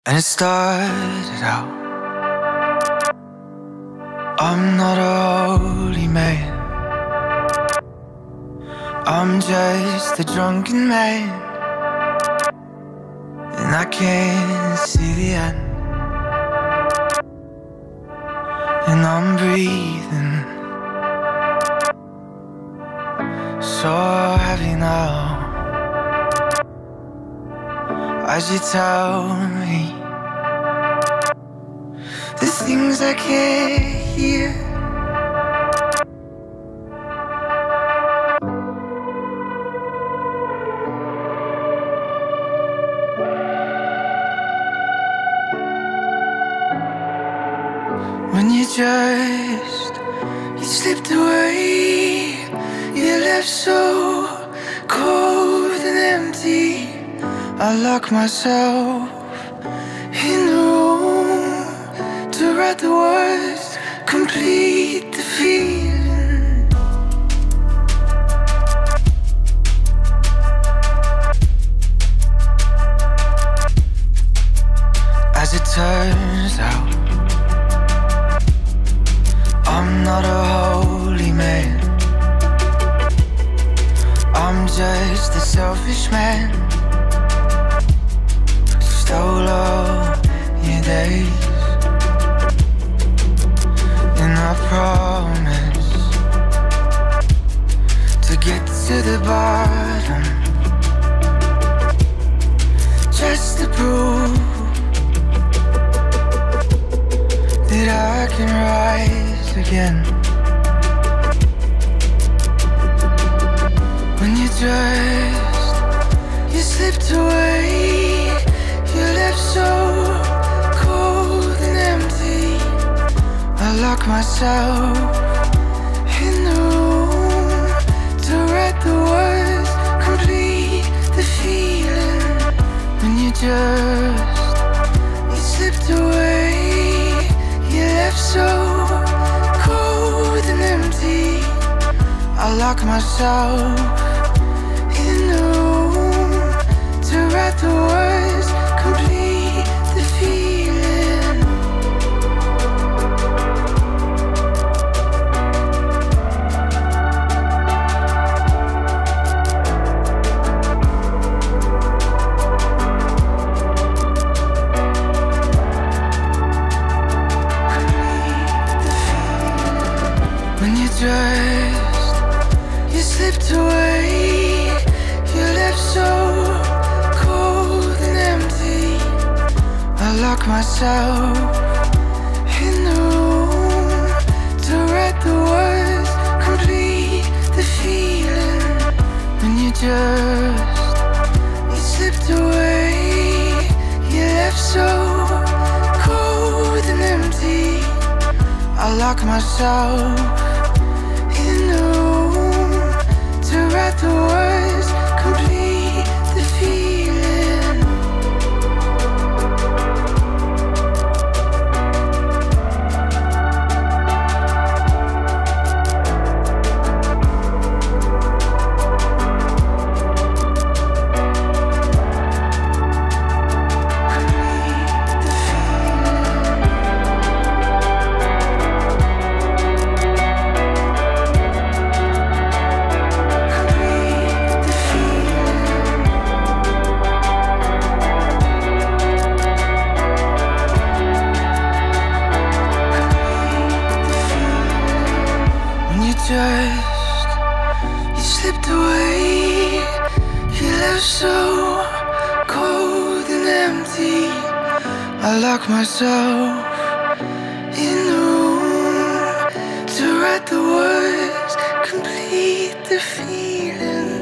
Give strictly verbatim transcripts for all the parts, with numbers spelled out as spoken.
And it started out, I'm not a holy man, I'm just a drunken man, and I can't see the end, and I'm breathing so heavy now. As you tell me the things I can't hear, when you just, you slipped away, you left so cold and empty. I lock myself in the room to write the words, complete the feeling. As it turns out, I'm not a holy man, I'm just a selfish man. Stole all your days, and I promise to get to the bottom, just to prove that I can rise again. When you just, you slipped away, you left so cold and empty. I lock myself in the room to write the words, complete the feeling. When you just, you slipped away, you left so cold and empty. I lock myself in the room to write the words, complete the feeling. When you just, you slipped away, you left so cold and empty. I lock myself in the room to write the words, complete the feeling. When you just, you slipped away, you left so cold and empty. I lock myself in the room to write the words, complete the feeling. Just, you slipped away, you left so cold and empty. I lock myself in the room to write the words, complete the feeling.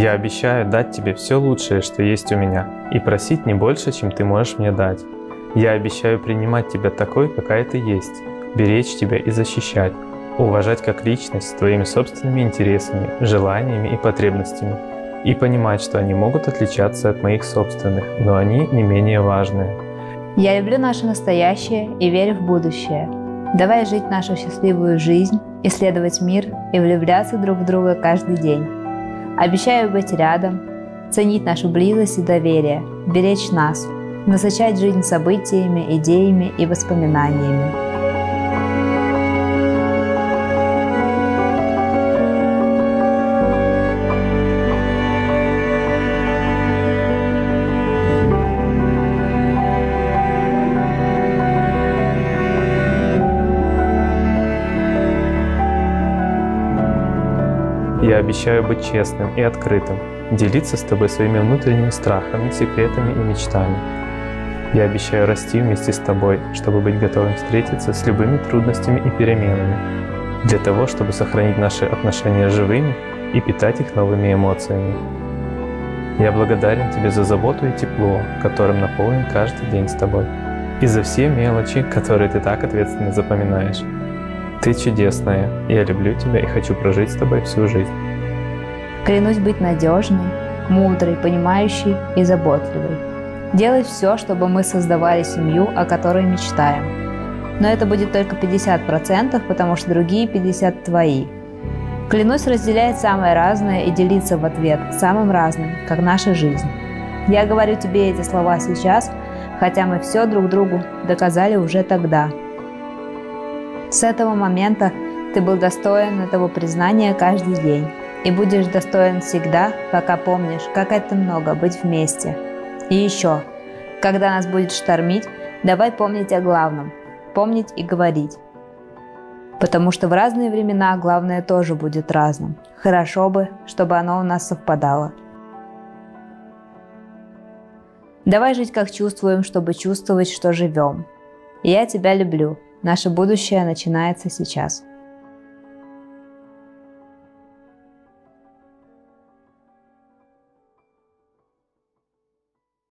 Я обещаю дать тебе все лучшее, что есть у меня, и просить не больше, чем ты можешь мне дать. Я обещаю принимать тебя такой, какая ты есть, беречь тебя и защищать, уважать как личность с твоими собственными интересами, желаниями и потребностями, и понимать, что они могут отличаться от моих собственных, но они не менее важные. Я люблю наше настоящее и верю в будущее. Давай жить нашу счастливую жизнь, исследовать мир и влюбляться друг в друга каждый день. Обещаю быть рядом, ценить нашу близость и доверие, беречь нас, насыщать жизнь событиями, идеями и воспоминаниями. Я обещаю быть честным и открытым, делиться с тобой своими внутренними страхами, секретами и мечтами. Я обещаю расти вместе с тобой, чтобы быть готовым встретиться с любыми трудностями и переменами, для того, чтобы сохранить наши отношения живыми и питать их новыми эмоциями. Я благодарен тебе за заботу и тепло, которым наполнен каждый день с тобой, и за все мелочи, которые ты так ответственно запоминаешь. Ты чудесная, я люблю тебя и хочу прожить с тобой всю жизнь. Клянусь быть надежной, мудрой, понимающей и заботливой. Делай все, чтобы мы создавали семью, о которой мечтаем. Но это будет только пятьдесят процентов, потому что другие пятьдесят процентов твои. Клянусь разделять самое разное и делиться в ответ самым разным, как наша жизнь. Я говорю тебе эти слова сейчас, хотя мы все друг другу доказали уже тогда. С этого момента ты был достоин этого признания каждый день и будешь достоин всегда, пока помнишь, как это много быть вместе. И еще, когда нас будет штормить, давай помнить о главном, помнить и говорить. Потому что в разные времена главное тоже будет разным. Хорошо бы, чтобы оно у нас совпадало. Давай жить как чувствуем, чтобы чувствовать, что живем. Я тебя люблю. Наше будущее начинается сейчас.